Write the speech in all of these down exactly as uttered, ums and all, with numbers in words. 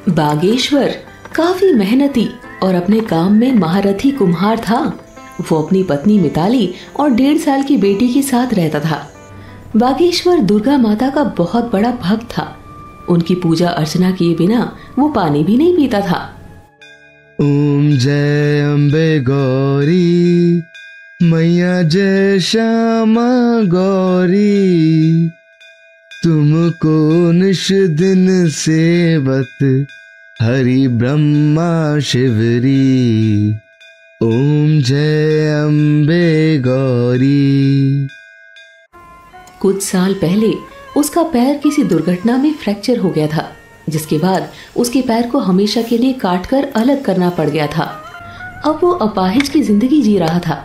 बागेश्वर काफी मेहनती और अपने काम में महारथी कुम्हार था। वो अपनी पत्नी मिताली और डेढ़ साल की बेटी के साथ रहता था। बागेश्वर दुर्गा माता का बहुत बड़ा भक्त था। उनकी पूजा अर्चना किए बिना वो पानी भी नहीं पीता था। ओम जय अम्बे गौरी, मैया जय श्यामा गौरी, तुमको निश दिन सेवत हरि ब्रह्मा शिवरी, ओम जय अम्बे गौरी। कुछ साल पहले उसका पैर किसी दुर्घटना में फ्रैक्चर हो गया था, जिसके बाद उसके पैर को हमेशा के लिए काटकर अलग करना पड़ गया था। अब वो अपाहिज की जिंदगी जी रहा था,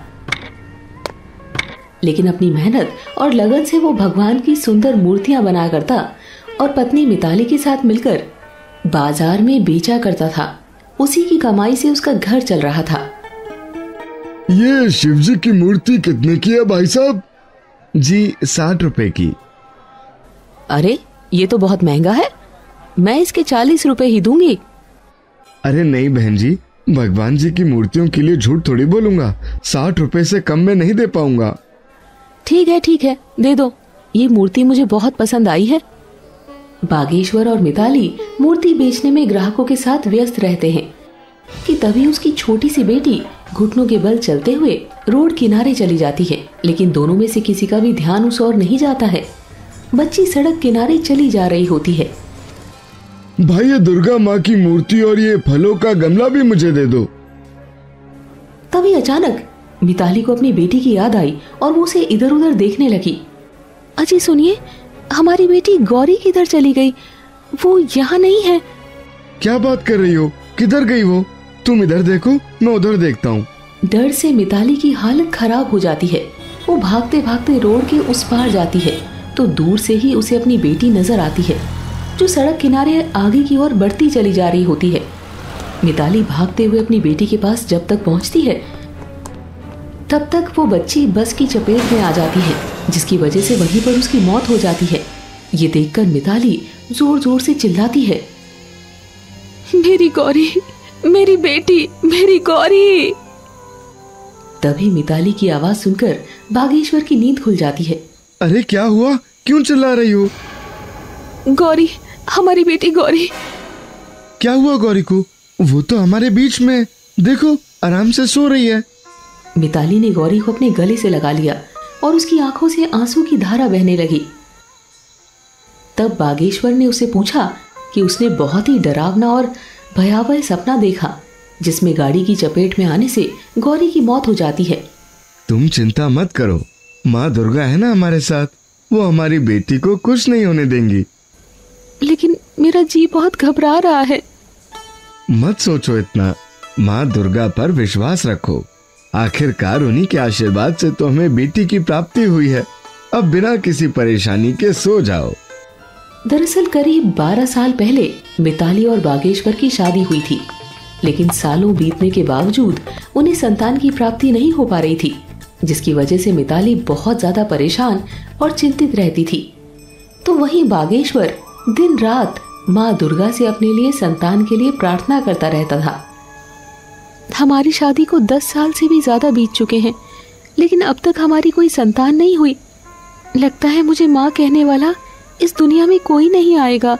लेकिन अपनी मेहनत और लगन से वो भगवान की सुंदर मूर्तियां बना करता और पत्नी मिताली के साथ मिलकर बाजार में बेचा करता था। उसी की कमाई से उसका घर चल रहा था। ये शिवजी की मूर्ति कितने की है भाई साहब? जी साठ रुपए की। अरे ये तो बहुत महंगा है, मैं इसके चालीस रुपए ही दूंगी। अरे नहीं बहन जी, भगवान जी की मूर्तियों के लिए झूठ थोड़ी बोलूंगा। साठ रुपए से कम में नहीं दे पाऊंगा। ठीक है ठीक है, दे दो, ये मूर्ति मुझे बहुत पसंद आई है। बागेश्वर और मिताली मूर्ति बेचने में ग्राहकों के साथ व्यस्त रहते हैं कि तभी उसकी छोटी सी बेटी घुटनों के बल चलते हुए रोड किनारे चली जाती है। लेकिन दोनों में से किसी का भी ध्यान उस ओर नहीं जाता है। बच्ची सड़क किनारे चली जा रही होती है। भाई ये दुर्गा माँ की मूर्ति और ये फलों का गमला भी मुझे दे दो। तभी अचानक मिताली को अपनी बेटी की याद आई और वो उसे इधर उधर देखने लगी। अजी सुनिए, हमारी बेटी गौरी किधर चली गई? वो यहाँ नहीं है। क्या बात कर रही हो? किधर गई वो? तुम इधर देखो, मैं उधर देखता हूँ। डर से मिताली की हालत खराब हो जाती है। वो भागते भागते रोड के उस पार जाती है तो दूर से ही उसे अपनी बेटी नजर आती है, जो सड़क किनारे आगे की ओर बढ़ती चली जा रही होती है। मिताली भागते हुए अपनी बेटी के पास जब तक पहुंचती है, तब तक वो बच्ची बस की चपेट में आ जाती है, जिसकी वजह से वहीं पर उसकी मौत हो जाती है। ये देखकर मिताली जोर जोर से चिल्लाती है, मेरी गौरी, मेरी बेटी, मेरी गौरी। तभी मिताली की आवाज सुनकर बागेश्वर की नींद खुल जाती है। अरे क्या हुआ? क्यों चिल्ला रही हो? गौरी, हमारी बेटी गौरी। क्या हुआ गौरी को? वो तो हमारे बीच में, देखो आराम से सो रही है। मिताली ने गौरी को अपने गले से लगा लिया और उसकी आंखों से आंसू की धारा बहने लगी। तब बागेश्वर ने उसे पूछा कि उसने बहुत ही डरावना और भयावह सपना देखा, जिसमें गाड़ी की चपेट में आने से गौरी की मौत हो जाती है। तुम चिंता मत करो, माँ दुर्गा है ना हमारे साथ, वो हमारी बेटी को कुछ नहीं होने देंगी। लेकिन मेरा जी बहुत घबरा रहा है। मत सोचो इतना, माँ दुर्गा पर विश्वास रखो। आखिरकार उन्हीं के आशीर्वाद से तो हमें बेटी की प्राप्ति हुई है। अब बिना किसी परेशानी के सो जाओ। दरअसल करीब बारह साल पहले मिताली और बागेश्वर की शादी हुई थी, लेकिन सालों बीतने के बावजूद उन्हें संतान की प्राप्ति नहीं हो पा रही थी, जिसकी वजह से मिताली बहुत ज्यादा परेशान और चिंतित रहती थी। तो वहीं बागेश्वर दिन रात माँ दुर्गा से अपने लिए संतान के लिए प्रार्थना करता रहता था। हमारी शादी को दस साल से भी ज्यादा बीत चुके हैं, लेकिन अब तक हमारी कोई संतान नहीं हुई। लगता है मुझे माँ कहने वाला इस दुनिया में कोई नहीं आएगा।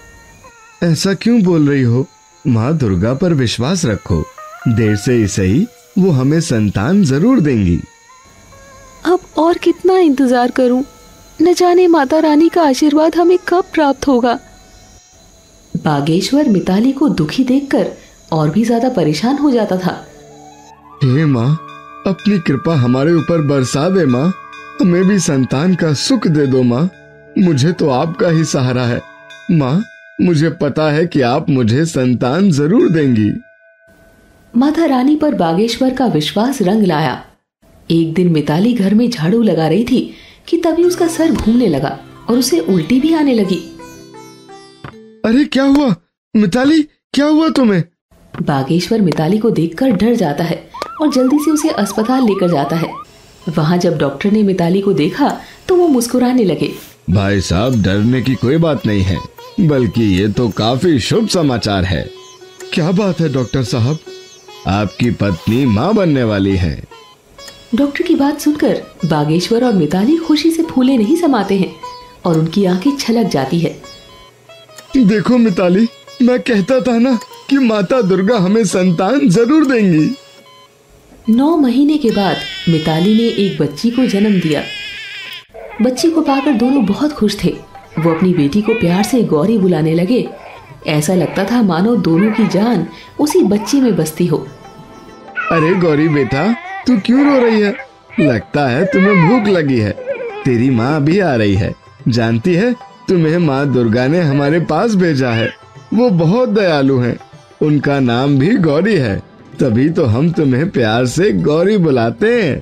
ऐसा क्यों बोल रही हो? माँ दुर्गा पर विश्वास रखो, देर से ही सही वो हमें संतान जरूर देंगी। अब और कितना इंतजार करूं? न जाने माता रानी का आशीर्वाद हमें कब प्राप्त होगा। बागेश्वर मिताली को दुखी देखकर और भी ज्यादा परेशान हो जाता था। हे माँ, अपनी कृपा हमारे ऊपर बरसा दे माँ, हमें भी संतान का सुख दे दो माँ। मुझे तो आपका ही सहारा है माँ, मुझे पता है कि आप मुझे संतान जरूर देंगी। माता रानी पर बागेश्वर का विश्वास रंग लाया। एक दिन मिताली घर में झाड़ू लगा रही थी कि तभी उसका सर घूमने लगा और उसे उल्टी भी आने लगी। अरे क्या हुआ मिताली, क्या हुआ तुम्हें? बागेश्वर मिताली को देखकर डर जाता है और जल्दी से उसे अस्पताल लेकर जाता है। वहां जब डॉक्टर ने मिताली को देखा तो वो मुस्कुराने लगे। भाई साहब, डरने की कोई बात नहीं है, बल्कि ये तो काफी शुभ समाचार है। क्या बात है डॉक्टर साहब? आपकी पत्नी माँ बनने वाली है। डॉक्टर की बात सुनकर बागेश्वर और मिताली खुशी से फूले नहीं समाते हैं और उनकी आंखें छलक जाती है। देखो मिताली, मैं कहता था ना कि माता दुर्गा हमें संतान जरूर देंगी। नौ महीने के बाद मिताली ने एक बच्ची को जन्म दिया। बच्ची को पाकर दोनों बहुत खुश थे। वो अपनी बेटी को प्यार से गौरी बुलाने लगे। ऐसा लगता था मानो दोनों की जान उसी बच्ची में बसती हो। अरे गौरी बेटा, तू क्यों रो रही है? लगता है तुम्हें भूख लगी है। तेरी माँ अभी आ रही है। जानती है, तुम्हें माँ दुर्गा ने हमारे पास भेजा है। वो बहुत दयालु हैं। उनका नाम भी गौरी है, तभी तो हम तुम्हें प्यार से गौरी बुलाते हैं।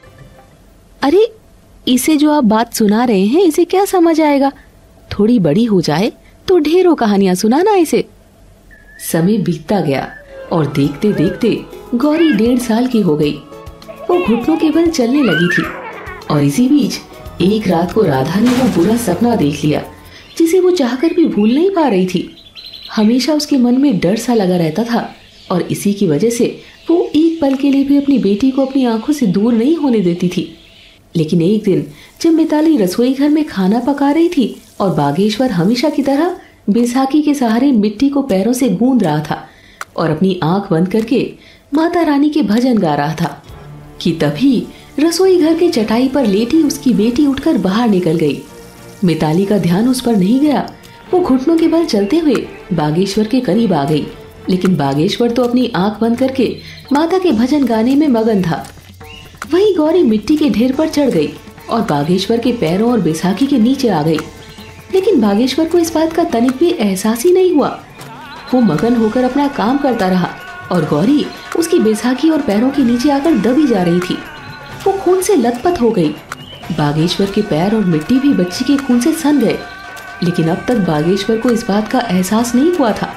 अरे इसे जो आप बात सुना रहे हैं, इसे क्या समझ आएगा? थोड़ी बड़ी हो जाए तो ढेरों कहानियां सुनाना इसे। समय बीतता गया और देखते देखते गौरी डेढ़ साल की हो गई। वो घुटनों के बल चलने लगी थी और इसी बीच एक रात को राधा ने वो बुरा सपना देख लिया जिसे वो चाहकर भी भूल नहीं पा रही थी। हमेशा उसके मन में डर सा लगा रहता था और इसी की वजह से वो एक पल के लिए भी अपनी बेटी को अपनी आंखों से दूर नहीं होने देती थी। लेकिन एक दिन जब मिताली रसोई घर में खाना पका रही थी और बागेश्वर हमेशा की तरह बैसाखी के सहारे मिट्टी को पैरों से गूंद रहा था और अपनी आंख बंद करके माता रानी के भजन गा रहा था कि तभी रसोई घर के चटाई पर लेटी उसकी बेटी उठकर बाहर निकल गई। मिताली का ध्यान उस पर नहीं गया। वो घुटनों के बल चलते हुए बागेश्वर के करीब आ गई, लेकिन बागेश्वर तो अपनी आंख बंद करके माता के भजन गाने में मगन था। वहीं गौरी मिट्टी के ढेर पर चढ़ गई और बागेश्वर के पैरों और बैसाखी के नीचे आ गई। लेकिन बागेश्वर को इस बात का तनिक भी एहसास ही नहीं हुआ। वो मगन होकर अपना काम करता रहा और गौरी उसकी बैसाखी और पैरों के नीचे आकर दबी जा रही थी। वो खून से लथपथ हो गई। बागेश्वर के पैर और मिट्टी भी बच्ची के खून से सन गए, लेकिन अब तक बागेश्वर को इस बात का एहसास नहीं हुआ था।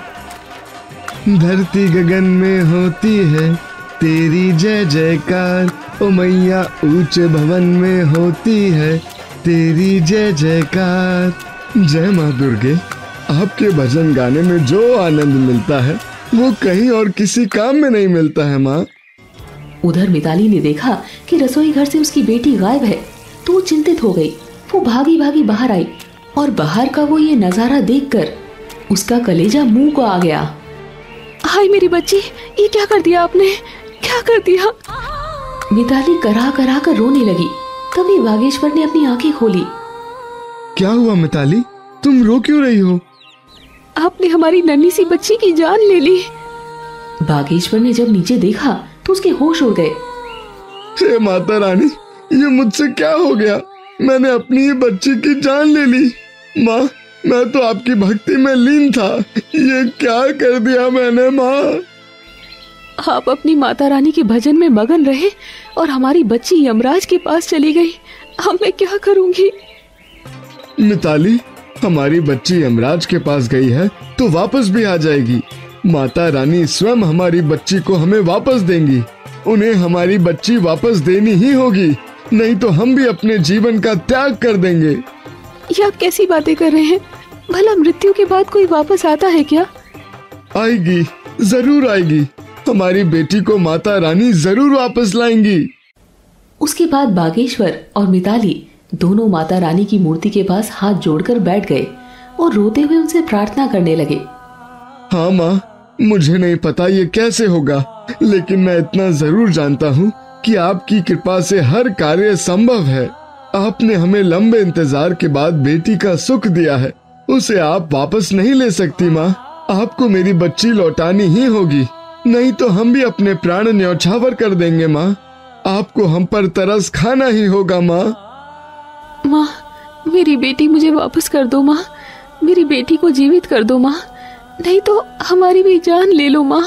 धरती गगन में होती है तेरी जय जयकार, ओ मैया ऊंचे भवन में होती है तेरी जय जयकार। जय माँ दुर्गे, आपके भजन गाने में जो आनंद मिलता है वो कहीं और किसी काम में नहीं मिलता है माँ। उधर मिताली ने देखा कि रसोई घर से उसकी बेटी गायब है तो वो चिंतित हो गई। वो भागी भागी बाहर आई और बाहर का वो ये नजारा देखकर उसका कलेजा मुंह को आ गया। हाय मेरी बच्ची, ये क्या कर दिया आपने? क्या कर दिया? मिताली करा करा कर रोने लगी। तभी बागेश्वर ने अपनी आंखें खोली। क्या हुआ मिताली, तुम रो क्यों रही हो? आपने हमारी नन्ही सी बच्ची की जान ले ली। बागेश्वर ने जब नीचे देखा तो उसके होश उड़ गए। हे माता रानी, ये मुझसे क्या हो गया? मैंने अपनी ही बच्ची की जान ले ली। माँ, मैं तो आपकी भक्ति में लीन था। ये क्या कर दिया मैंने माँ? आप अपनी माता रानी के भजन में मगन रहे और हमारी बच्ची यमराज के पास चली गई। अब मैं क्या करूंगी? मिताली, हमारी बच्ची यमराज के पास गई है तो वापस भी आ जाएगी। माता रानी स्वयं हमारी बच्ची को हमें वापस देंगी। उन्हें हमारी बच्ची वापस देनी ही होगी, नहीं तो हम भी अपने जीवन का त्याग कर देंगे। ये आप कैसी बातें कर रहे हैं? भला मृत्यु के बाद कोई वापस आता है क्या? आएगी, जरूर आएगी। हमारी बेटी को माता रानी जरूर वापस लाएंगी। उसके बाद बागेश्वर और मिताली दोनों माता रानी की मूर्ति के पास हाथ जोड़कर बैठ गए और रोते हुए उनसे प्रार्थना करने लगे। हाँ माँ, मुझे नहीं पता ये कैसे होगा, लेकिन मैं इतना जरूर जानता हूँ कि आपकी कृपा से हर कार्य संभव है। आपने हमें लंबे इंतजार के बाद बेटी का सुख दिया है, उसे आप वापस नहीं ले सकती माँ। आपको मेरी बच्ची लौटानी ही होगी, नहीं तो हम भी अपने प्राण न्यौछावर कर देंगे माँ। आपको हम पर तरस खाना ही होगा माँ। माँ, मेरी बेटी मुझे वापस कर दो माँ। मेरी बेटी को जीवित कर दो माँ, नहीं तो हमारी भी जान ले लो माँ।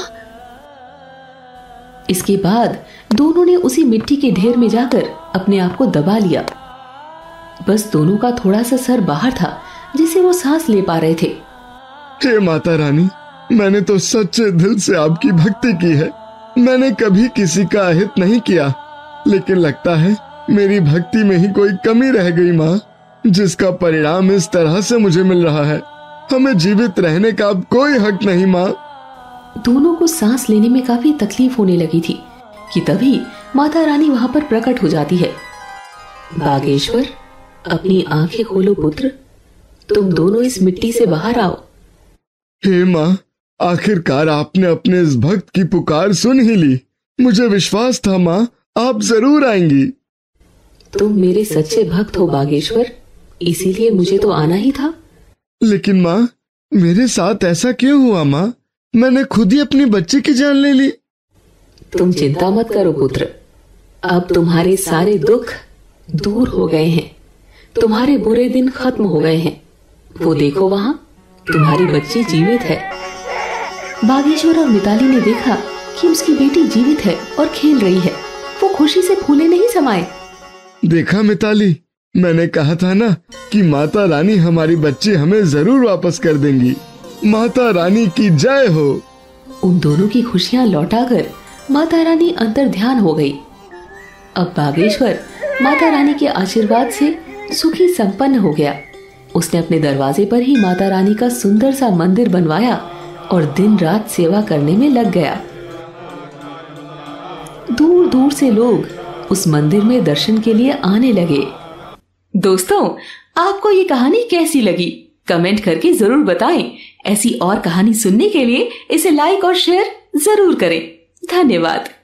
इसके बाद दोनों ने उसी मिट्टी के ढेर में जाकर अपने आप को दबा लिया। बस दोनों का थोड़ा सा सर बाहर था जिसे वो सांस ले पा रहे थे। हे माता रानी, मैंने तो सच्चे दिल से आपकी भक्ति की है। मैंने कभी किसी का अहित नहीं किया, लेकिन लगता है मेरी भक्ति में ही कोई कमी रह गई माँ, जिसका परिणाम इस तरह से मुझे मिल रहा है। हमें जीवित रहने का अब कोई हक नहीं माँ। दोनों को सांस लेने में काफी तकलीफ होने लगी थी कि तभी माता रानी वहां पर प्रकट हो जाती है। बागेश्वर, अपनी आंखें खोलो पुत्र, तुम दोनों इस मिट्टी से बाहर आओ। हे माँ, आखिरकार आपने अपने इस भक्त की पुकार सुन ही ली। मुझे विश्वास था माँ, आप जरूर आएंगी। तुम मेरे सच्चे भक्त हो बागेश्वर, इसीलिए मुझे तो आना ही था। लेकिन माँ, मेरे साथ ऐसा क्यों हुआ माँ? मैंने खुद ही अपनी बच्ची की जान ले ली। तुम चिंता मत करो पुत्र, अब तुम्हारे सारे दुख दूर हो गए हैं, तुम्हारे बुरे दिन खत्म हो गए हैं। वो देखो वहां, तुम्हारी बच्ची जीवित है। बागेश्वर और मिताली ने देखा कि उसकी बेटी जीवित है और खेल रही है। वो खुशी से फूले नहीं समाये। देखा मिताली, मैंने कहा था ना कि माता रानी हमारी बच्ची हमें जरूर वापस कर देंगी। माता रानी की जय हो। उन दोनों की खुशियां लौटाकर माता रानी अंतर ध्यान हो गई। अब बागेश्वर माता रानी के आशीर्वाद से सुखी संपन्न हो गया। उसने अपने दरवाजे पर ही माता रानी का सुंदर सा मंदिर बनवाया और दिन रात सेवा करने में लग गया। दूर दूर से लोग उस मंदिर में दर्शन के लिए आने लगे। दोस्तों, आपको ये कहानी कैसी लगी? कमेंट करके जरूर बताएं। ऐसी और कहानी सुनने के लिए इसे लाइक और शेयर जरूर करें। धन्यवाद।